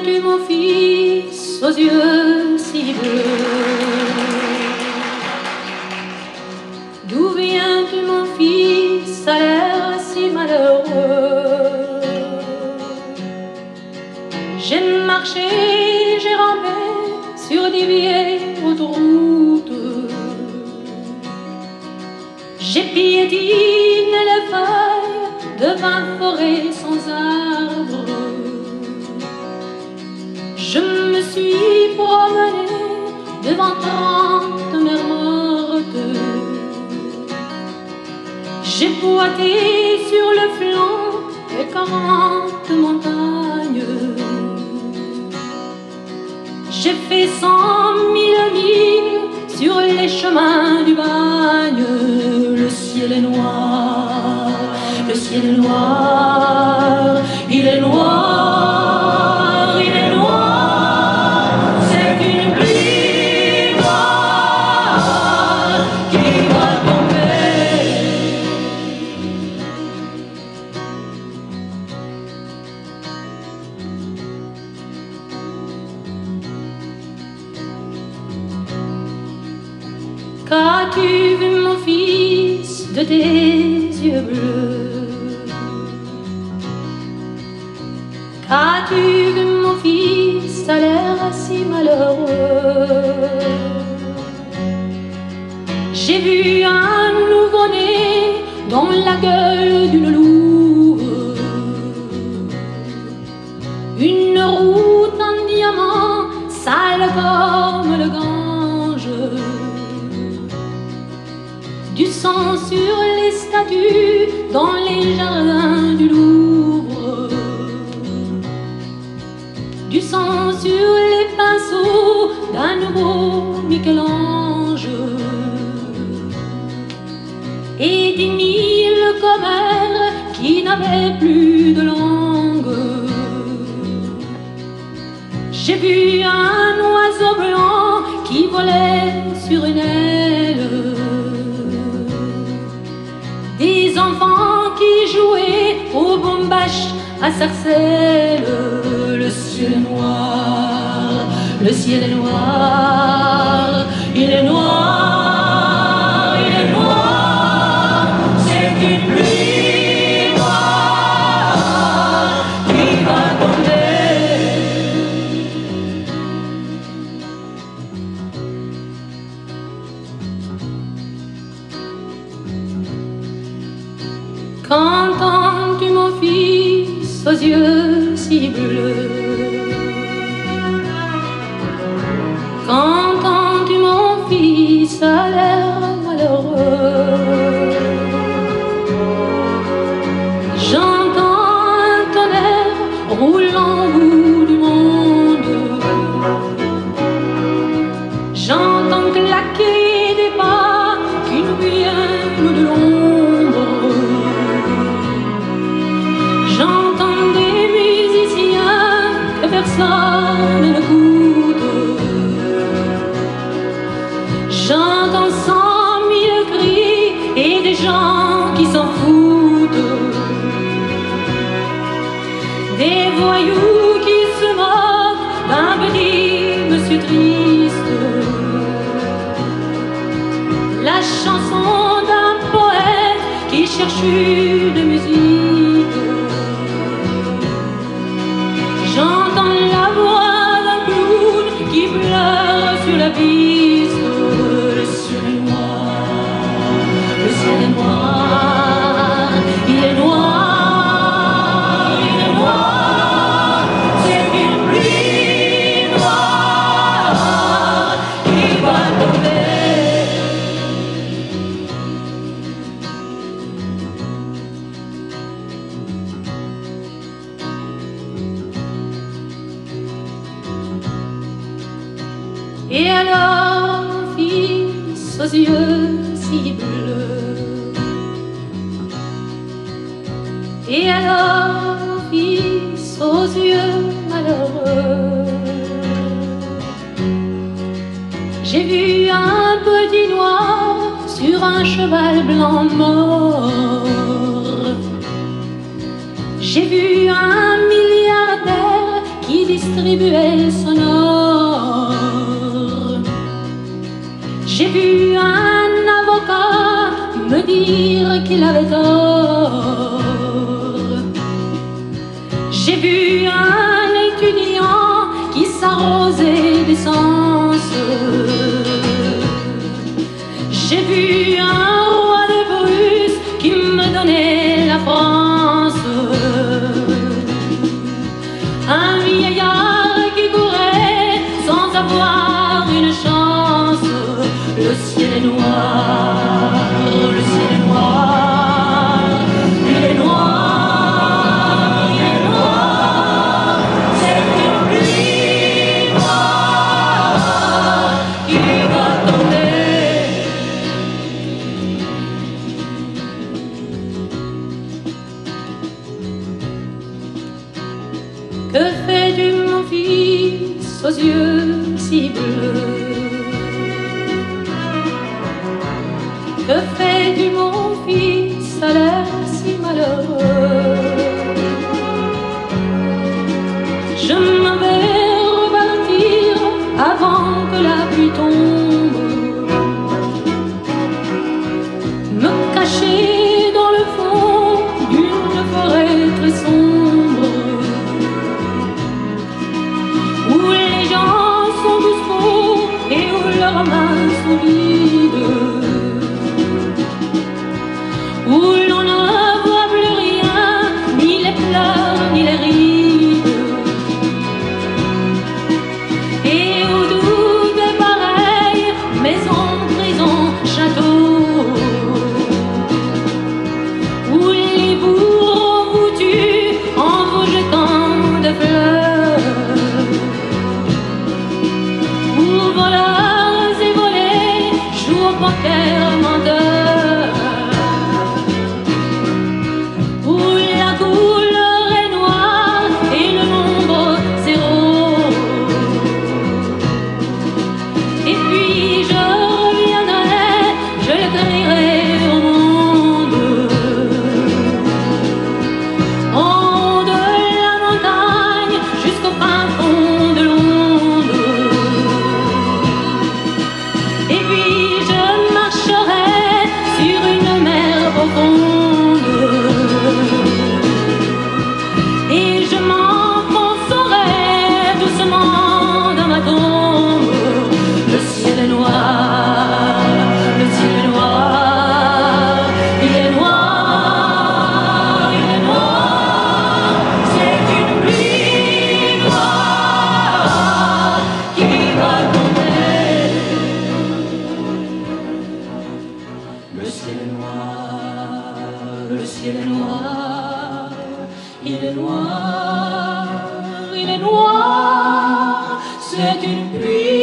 viens-tu mon fils aux yeux si bleus? D'où viens-tu mon fils à l'air si malheureux? J'ai marché, j'ai rampé sur des vieilles autoroutes. J'ai piétiné les feuilles de 20 forêts sans arbres. Je me suis promenée devant 30 mers mortes. J'ai boité sur le flanc des 40 montagnes. J'ai fait 100 000 milles sur les chemins du bagne. Le ciel est noir, le ciel est noir, il est noir, il est noir. C'est une pluie noire qui va tomber. Qu'as-tu vu mon fils de tes yeux bleus? Qu'as-tu vu mon fils à l'air si malheureux? J'ai vu un nouveau-né dans la gueule d'une louve, une route en diamant sale comme le Gange, du sang sur les statues dans les jardins du Louvre, du sang sur les pinceaux d'un nouveau Michel-Ange, et des 1000 commères qui n'avaient plus de langue. J'ai vu un oiseau blanc qui volait sur une aile, des enfants qui jouaient au bombache à Sarcelles. Le ciel est noir, le ciel est noir, il est noir, il est noir. C'est une pluie noire qui va tomber. Qu'entends-tu mon fils aux yeux si bleus? Qu'entends-tu mon fils à l'air malheureux? J'entends un tonnerre roulant au bout du monde. J'entends claquer des pas qui nous viennent de l'ombre. J'entends des musiciens que personne n'écoute. J'entends 100 000 cris et des gens qui s'en foutent. Des voyous qui se moquent d'un petit monsieur triste. La chanson d'un poète qui cherche une musique. J'entends la voix d'un clown qui pleure sur la piste. Le ciel est noir, le ciel est noir, il est noir, il est noir. C'est une pluie noire qui va tomber. Et alors, fils aux yeux si bleus? Et alors, fils aux yeux malheureux? J'ai vu un petit noir sur un cheval blanc mort. J'ai vu un milliardaire qui qui distribuait son or. J'ai vu un avocat me dire qu'il avait tort. J'ai vu un étudiant qui s'arrosait d'essence. J'ai vu un roi de Bruce qui me donnait la France. Un vieillard qui courait sans avoir une chance. Le ciel est noir, le ciel est noir, il est noir, il est noir. C'est une pluie noire qui va tomber. Que fais-tu mon fils aux yeux si bleus? Que fais-tu mon fils à l'air si malheureux? Je m'en vais repartir avant que la pluie tombe, me cacher dans le fond d'une forêt très sombre, où les gens sont tous faux et où leurs mains sont vides, où l'on ne voit plus rien, ni les pleurs, ni les rides, et où tout est pareil, maison, prison, château, où les bourreaux vous tuent en vous jetant des fleurs, où voleurs et volés jouent au poker menteur, où la couleur est noire et le nombre zéro. Et puis je reviendrai, je le crierai au monde, en haut de la montagne jusqu'au fin fond de l'onde. Et puis je marcherai sur une mer profonde, et je m'enfoncerai doucement dans ma tombe. Le ciel est noir, le ciel est noir, il est noir, il est noir. C'est une pluie noire qui va tomber. Le ciel est noir, le ciel est noir, il est noir, il est noir. C'est une pluie